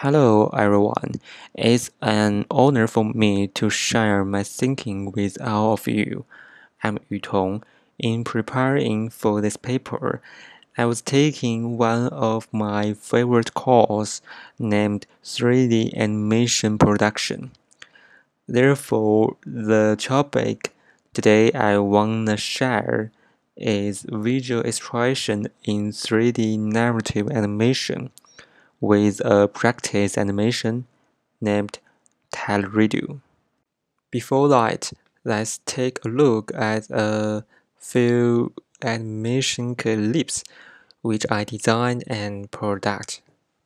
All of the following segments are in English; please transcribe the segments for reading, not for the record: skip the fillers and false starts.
Hello, everyone. It's an honor for me to share my thinking with all of you. I'm Yutong. In preparing for this paper, I was taking one of my favorite courses named 3D Animation Production. Therefore, the topic today I want to share is visual expression in 3D narrative animation with a practice animation named Teleredo. Before that, let's take a look at a few animation clips which I designed and product.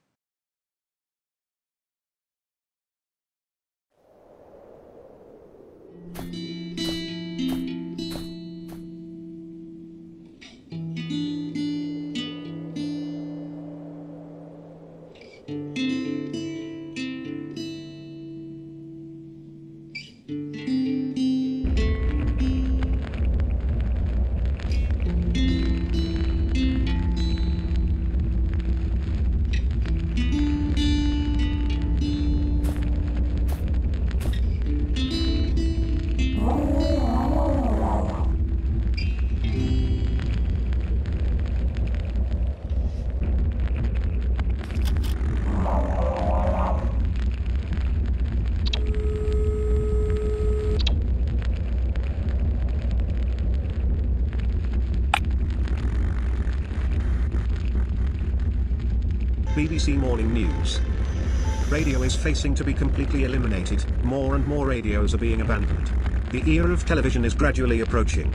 BBC Morning News. Radio is facing to be completely eliminated. More and more radios are being abandoned. The era of television is gradually approaching.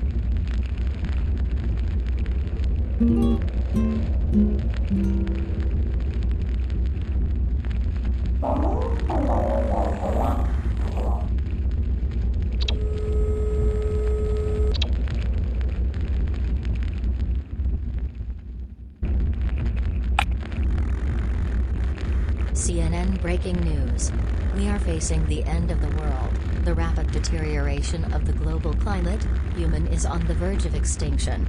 CNN breaking news. We are facing the end of the world, the rapid deterioration of the global climate, human is on the verge of extinction.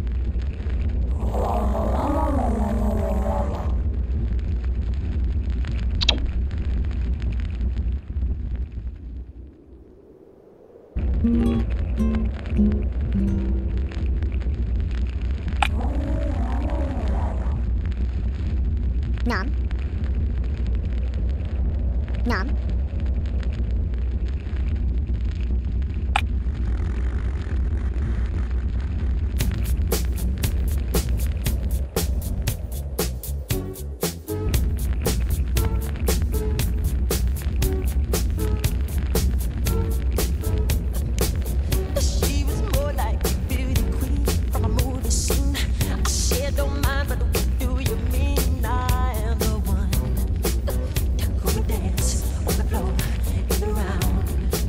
Nom. Nom. She was more like a beauty queen from a movie scene. I said, don't mind, but what do you mean? I am the one who would dance on the floor in the round.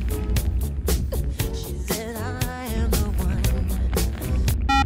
She said, I am the one.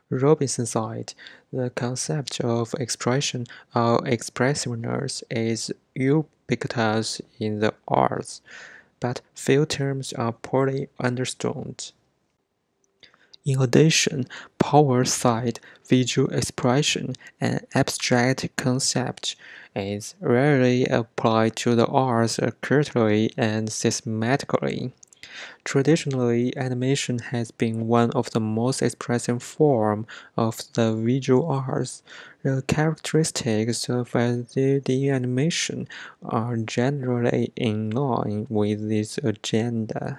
Robinson said, the concept of expression or expressiveness is ubiquitous in the arts, but few terms are poorly understood. In addition, Power said visual expression, an abstract concept, is rarely applied to the arts accurately and systematically. Traditionally, animation has been one of the most expressive forms of the visual arts. The characteristics of 3D animation are generally in line with this agenda.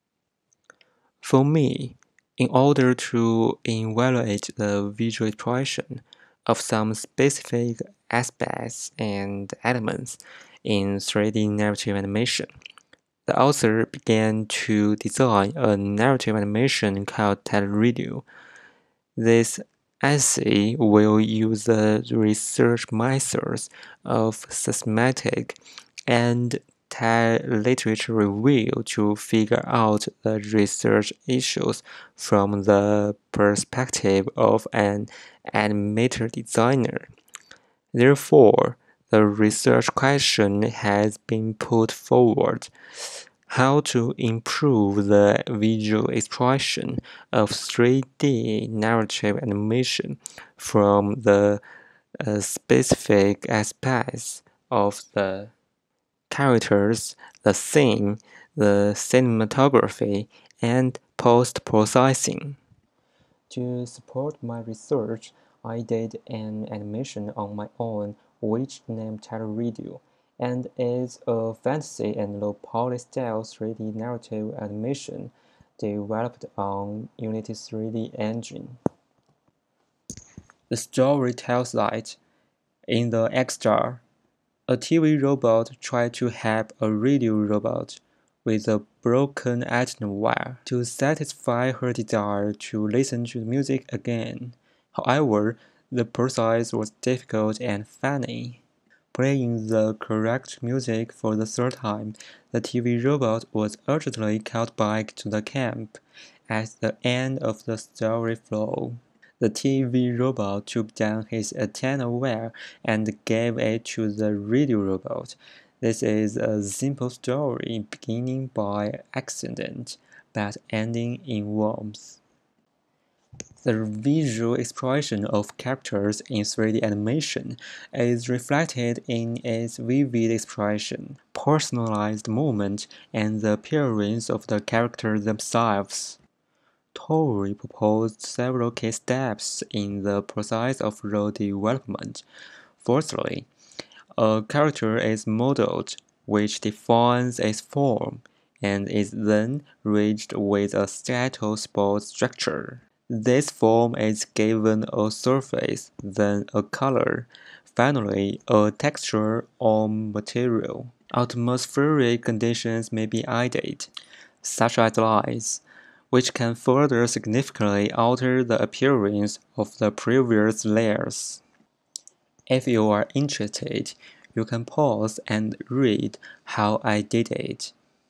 For me, in order to evaluate the visual expression of some specific aspects and elements in 3D narrative animation, the author began to design a narrative animation called teleradio. This essay will use the research methods of systematic and literature review to figure out the research issues from the perspective of an animator designer. Therefore, the research question has been put forward: how to improve the visual expression of 3D narrative animation from the specific aspects of the characters, the scene, the cinematography, and post-processing. To support my research, I did an animation on my own which named teleradio, and is a fantasy and low-poly style 3D narrative animation developed on Unity 3D engine. The story tells that, in the extra, a TV robot tried to help a radio robot with a broken antenna wire to satisfy her desire to listen to music again. However, the process was difficult and funny. Playing the correct music for the third time, the TV robot was urgently called back to the camp at the end of the story flow. The TV robot took down his antenna wire and gave it to the radio robot. This is a simple story beginning by accident, but ending in warmth. The visual expression of characters in 3D animation is reflected in its vivid expression, personalized movement, and the appearance of the characters themselves. Tori proposed several key steps in the process of role development. Firstly, a character is modeled, which defines its form, and is then reached with a stethoscope structure. This form is given a surface, then a color, finally a texture or material. Atmospheric conditions may be added, such as light, which can further significantly alter the appearance of the previous layers. If you are interested, you can pause and read how I did it.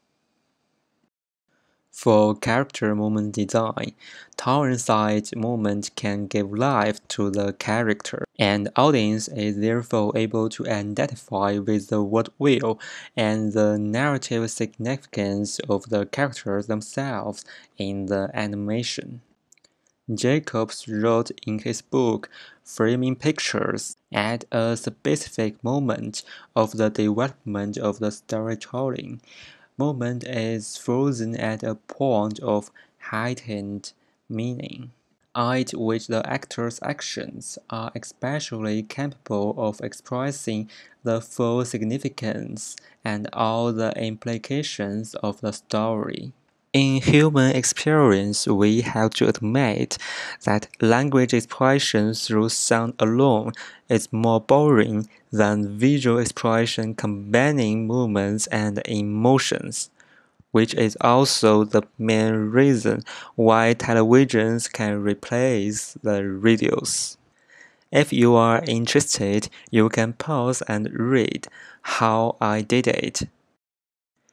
For character movement design, turn-side movement can give life to the character, and the audience is therefore able to identify with the word will and the narrative significance of the characters themselves in the animation. Jacobs wrote in his book Framing Pictures, at a specific moment of the development of the storytelling, movement is frozen at a point of heightened meaning, at which the actor's actions are especially capable of expressing the full significance and all the implications of the story. In human experience, we have to admit that language expression through sound alone is more boring than visual expression combining movements and emotions, which is also the main reason why televisions can replace the radios. If you are interested, you can pause and read how I did it.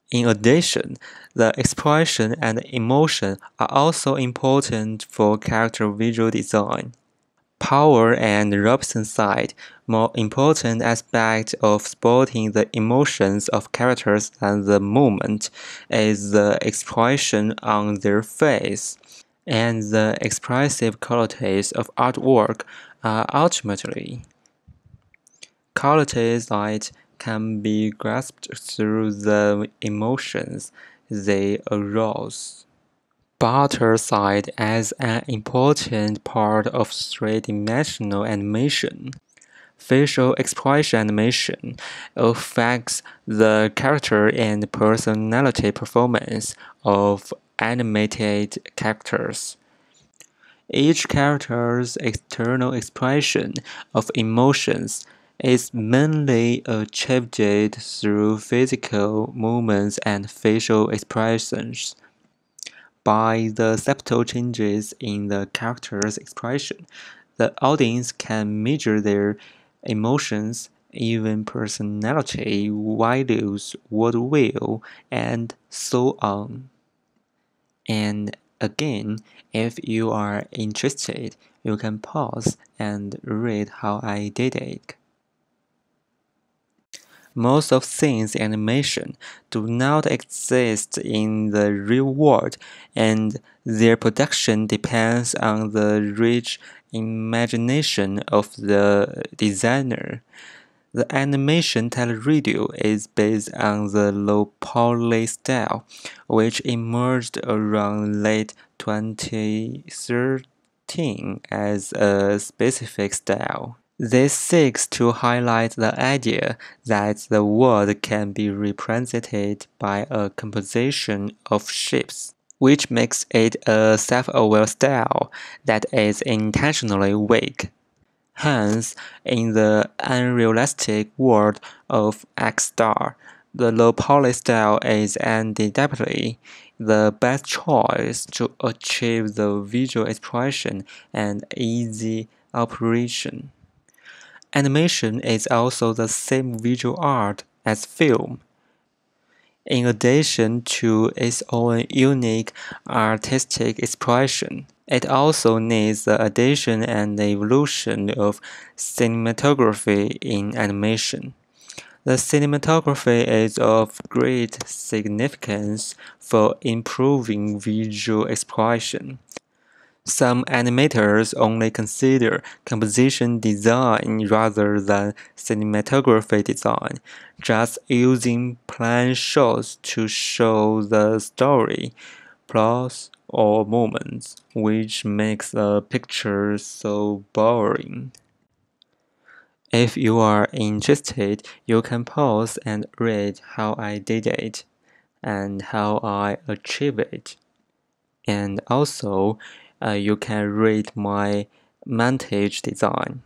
In addition, the expression and emotion are also important for character visual design. Power and Robson's side, more important aspect of spotting the emotions of characters than the movement is the expression on their face, and the expressive qualities of artwork are ultimately qualities that can be grasped through the emotions they arouse. Butter side as an important part of three-dimensional animation. Facial expression animation affects the character and personality performance of animated characters. Each character's external expression of emotions is mainly achieved through physical movements and facial expressions. By the subtle changes in the character's expression, the audience can measure their emotions, even personality, values, worldview, and so on. And again, if you are interested, you can pause and read how I did it. Most of scenes animation do not exist in the real world, and their production depends on the rich imagination of the designer. The animation teleradio is based on the low-poly style, which emerged around late 2013 as a specific style. This seeks to highlight the idea that the world can be represented by a composition of shapes, which makes it a self-aware style that is intentionally weak. Hence, in the unrealistic world of X-Star, the low-poly style is undoubtedly the best choice to achieve the visual expression and easy operation. Animation is also the same visual art as film. In addition to its own unique artistic expression, it also needs the addition and evolution of cinematography in animation. The cinematography is of great significance for improving visual expression. Some animators only consider composition design rather than cinematography design, just using plain shots to show the story, plots, or moments, which makes a picture so boring. If you are interested, you can pause and read how I did it and how I achieved it. And also, you can read my montage design.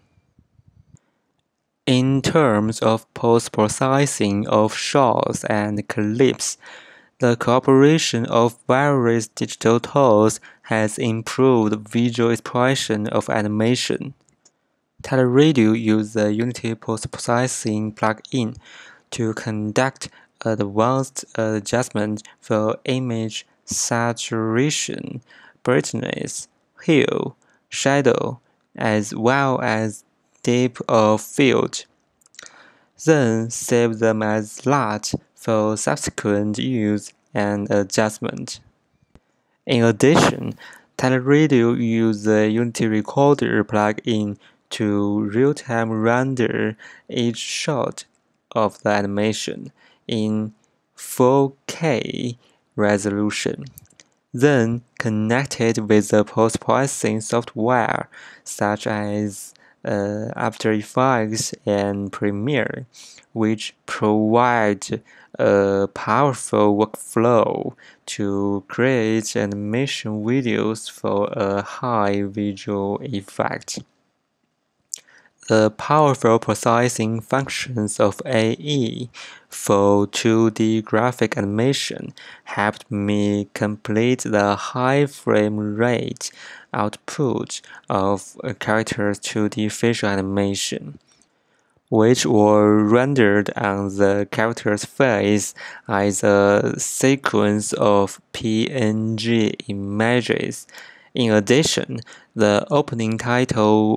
In terms of post-processing of shots and clips, the cooperation of various digital tools has improved visual expression of animation. Teleradio uses the Unity post-processing plugin to conduct advanced adjustments for image saturation, brightness, hue, shadow, as well as depth of field. Then save them as LUT for subsequent use and adjustment. In addition, Teleradio uses the Unity Recorder plugin to real-time render each shot of the animation in 4K resolution, then connect it with the post-processing software such as After Effects and Premiere, which provide a powerful workflow to create animation videos for a high visual effect. The powerful processing functions of AE for 2D graphic animation helped me complete the high frame rate output of characters 2D facial animation. which were rendered on the character's face as a sequence of PNG images. In addition, the opening title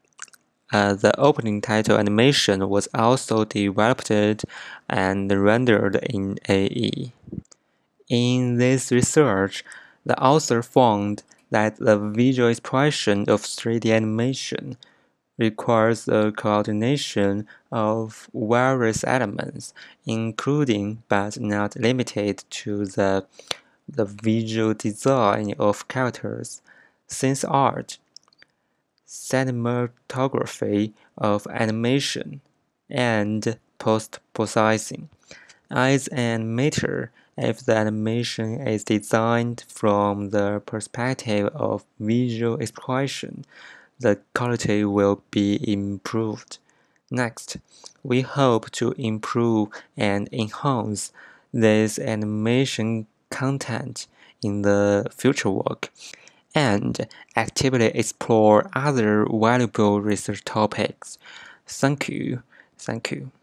animation was also developed and rendered in AE. In this research, the author found that the visual expression of 3D animation requires the coordination of various elements, including but not limited to the visual design of characters, sense art, cinematography of animation, and post-processing. As an animator, if the animation is designed from the perspective of visual expression, the quality will be improved. Next, we hope to improve and enhance this animation content in the future work and actively explore other valuable research topics. Thank you. Thank you.